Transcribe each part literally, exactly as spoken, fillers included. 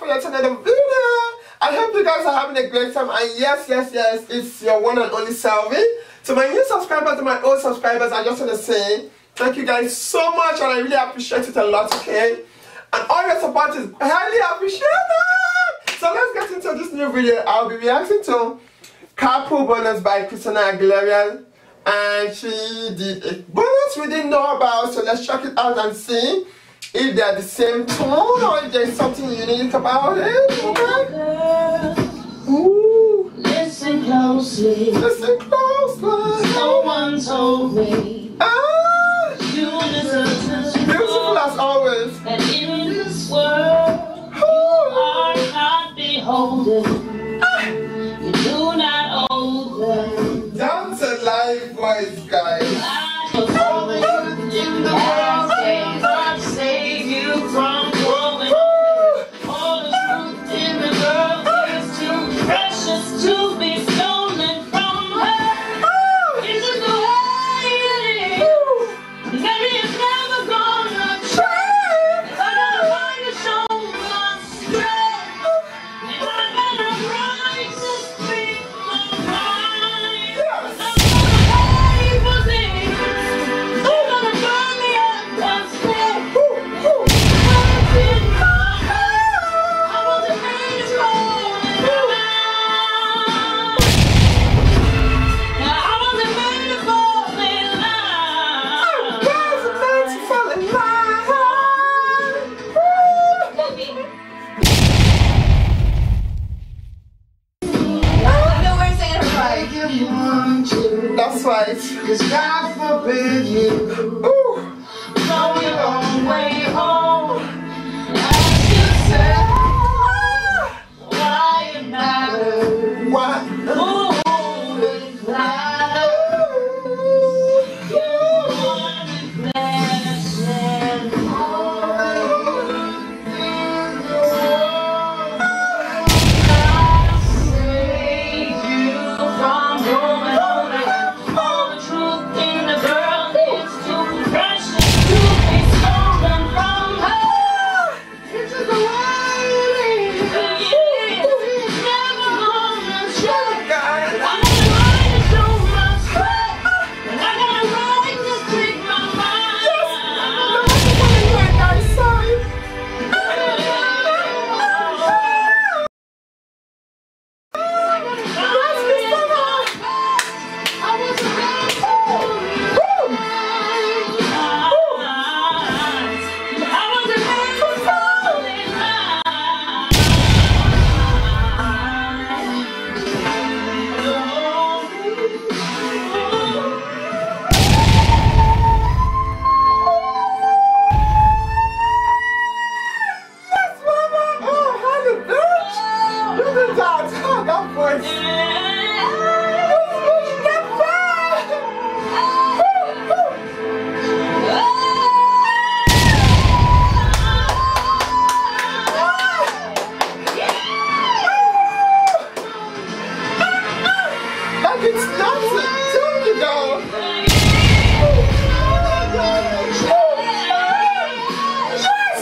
back to another video. I hope you guys are having a great time. And yes, yes, yes, it's your one and only Selvi. To my new subscribers, to my old subscribers, I just want to say thank you guys so much, and I really appreciate it a lot, okay? And all your support is highly appreciated. So let's get into this new video. I'll be reacting to Carpool Bonus by Christina Aguilera, and she did a bonus we didn't know about. So let's check it out and see if they're the same tone or if there's something unique about it. Okay? Ooh. Listen closely. Listen closely. Someone told me ah, you deserve to beautiful as always. and in this world you are not beholden. Ah. You do not owe them. That's a live voice, guys. I was always in the world days. I'd save you from growing old. All the truth in the girl is too precious to be stolen from her. It's just the way it is. Maybe it's never gonna change. I gotta find a show my strength. And I gotta rise to speak my mind. I'm gonna pay for things. They're gonna burn me up and stay. What's in my heart? I wasn't made to fall in love. Now I wasn't made to fall in love. Wasn't meant to fall in love. That's right. Cause God forbid you Ooh. know your own way home. Ask yourself why it matters. What? Who it matters. You want it best and all in the world. God save you from going home. All the truth in the girl is too precious to be stolen from her. It's just the way it is. It's never gonna change. Guys. I'm gonna ride to show my strength, and I gotta ride to speak my mind. That voice. Like it's nothing. Tell me though. Yes.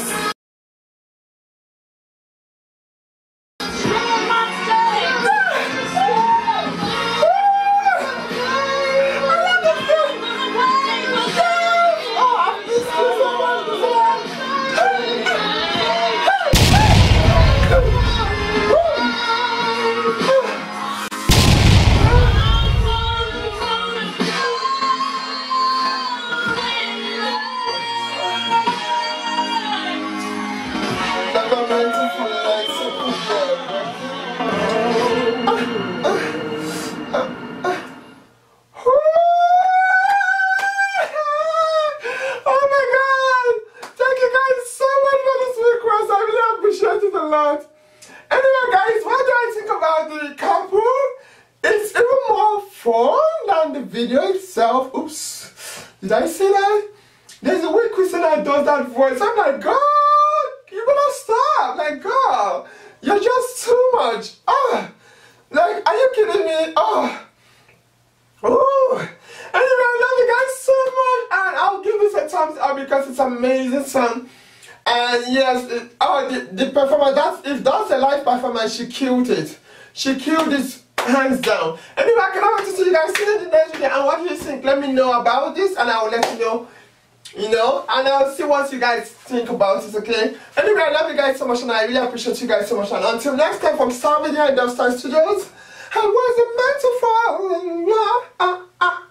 Lot. Anyway, guys, what do I think about the carpool? It's even more fun than the video itself. Oops, did I say that? There's a way Christina does that voice. I'm like, God, you better stop. Like, God, you're just too much. Ah, like, are you kidding me? Oh, oh. Anyway, I love you guys so much, and I'll give this a thumbs up because it's an amazing song. And yes, it, oh, the, the performance, that's, if that's a live performance, she killed it. She killed it hands down. Anyway, I cannot wait to see you guys in the next video. And what do you think? Let me know about this and I will let you know. You know, and I'll see what you guys think about it, okay? Anyway, I love you guys so much and I really appreciate you guys so much. And until next time from Star Video and Dove Star Studios, I was a meant to fall in love. Ah, ah.